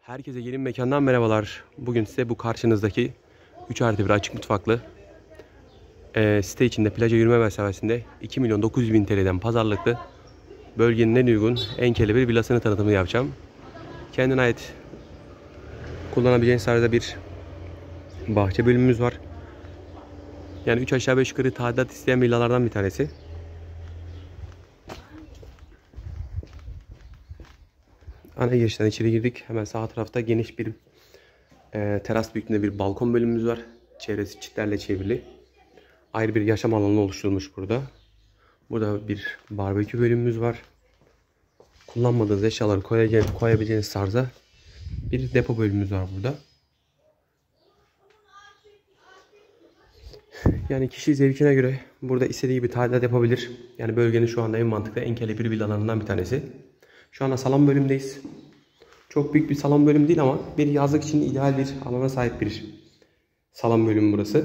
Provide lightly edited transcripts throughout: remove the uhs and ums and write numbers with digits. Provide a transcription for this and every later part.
Herkese yeni bir mekandan merhabalar. Bugün size bu karşınızdaki 3+1 açık mutfaklı site içinde plaja yürüme mesafesinde 2.900.000 TL'den pazarlıklı bölgenin en uygun Enkel'e bir villasını tanıtımını yapacağım. Kendine ait kullanabileceğiniz tarzda bir bahçe bölümümüz var. Yani 3 aşağı 5 yukarı tadilat isteyen villalardan bir tanesi. Ana girişten içeri girdik. Hemen sağ tarafta geniş bir teras büyüklüğünde bir balkon bölümümüz var. Çevresi çitlerle çevrili. Ayrı bir yaşam alanı oluşturulmuş burada. Burada bir barbekü bölümümüz var. Kullanmadığınız eşyaları koyabileceğiniz tarzda bir depo bölümümüz var burada. Yani kişi zevkine göre burada istediği gibi tadilat yapabilir. Yani bölgenin şu anda en mantıklı Enkel'e bir villalarından bir tanesi. Şu anda salon bölümündeyiz. Çok büyük bir salon bölümü değil ama bir yazlık için ideal bir alana sahip bir salon bölümü burası.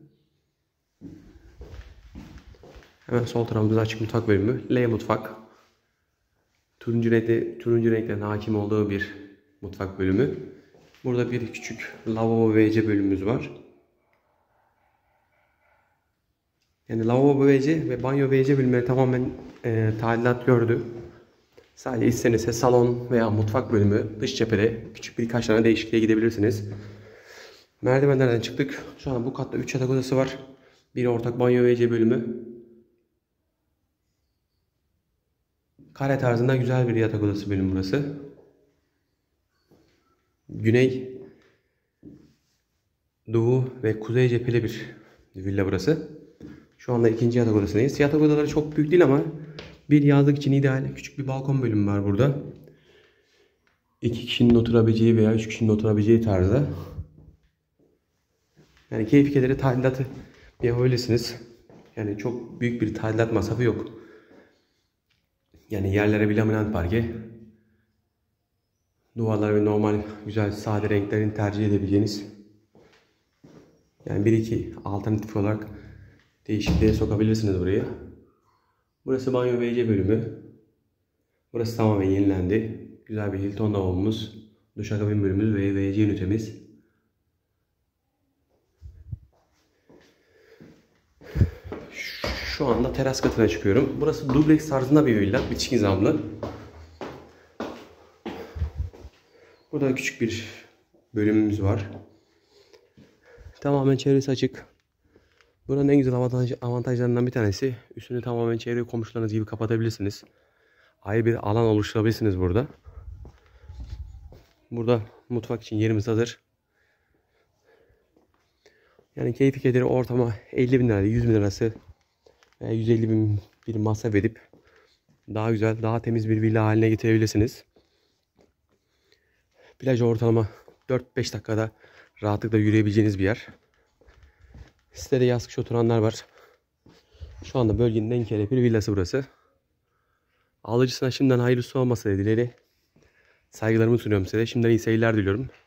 Hemen sol tarafımızda açık mutfak bölümü. L mutfak. Turuncu renklerin hakim olduğu bir mutfak bölümü. Burada bir küçük lavabo WC bölümümüz var. Yani lavabo WC ve banyo WC bölümleri tamamen tadilat gördü. Sadece istenirse salon veya mutfak bölümü dış cephede küçük birkaç tane değişikliğe gidebilirsiniz. Merdivenlerden çıktık. Şu an bu katta 3 yatak odası var. Bir ortak banyo WC bölümü. Kare tarzında güzel bir yatak odası bölümü burası. Güney, doğu ve kuzey cepheli bir villa burası. Şu anda ikinci yatak odasındayız. Yatak odaları çok büyük değil ama bir yazlık için ideal. Küçük bir balkon bölümü var burada. 2 kişinin oturabileceği veya 3 kişinin oturabileceği tarzda. Yani keyif kederi tadilatı yapabilirsiniz. Yani çok büyük bir tadilat masrafı yok. Yani yerlere bir laminat parke. Duvarlar ve normal güzel sade renklerini tercih edebileceğiniz. Yani 1-2 alternatif olarak değişikliğe sokabilirsiniz burayı. Burası banyo WC bölümü. Burası tamamen yenilendi. Güzel bir Hilton lavabomuz, duşakabin bölümümüz ve WC ünitemiz. Şu anda teras katına çıkıyorum. Burası dubleks tarzında bir villa, bitişik nizamlı. Burada küçük bir bölümümüz var. Tamamen çevresi açık. Buranın en güzel avantajlarından bir tanesi, üstünü tamamen çevre komşularınız gibi kapatabilirsiniz. Ayrı bir alan oluşturabilirsiniz burada. Burada mutfak için yerimiz hazır. Yani keyfi kederi ortama 50.000 lira, 100.000 lirası veya 150.000 bir masraf edip daha güzel, daha temiz bir villa haline getirebilirsiniz. Plaja ortalama 4-5 dakikada rahatlıkla yürüyebileceğiniz bir yer. Sitede yaz kış oturanlar var. Şu anda bölgenin en kelepir villası burası. Alıcısına şimdiden hayırlısı olması dileğiyle saygılarımı sunuyorum size. Şimdiden iyi seyirler diliyorum.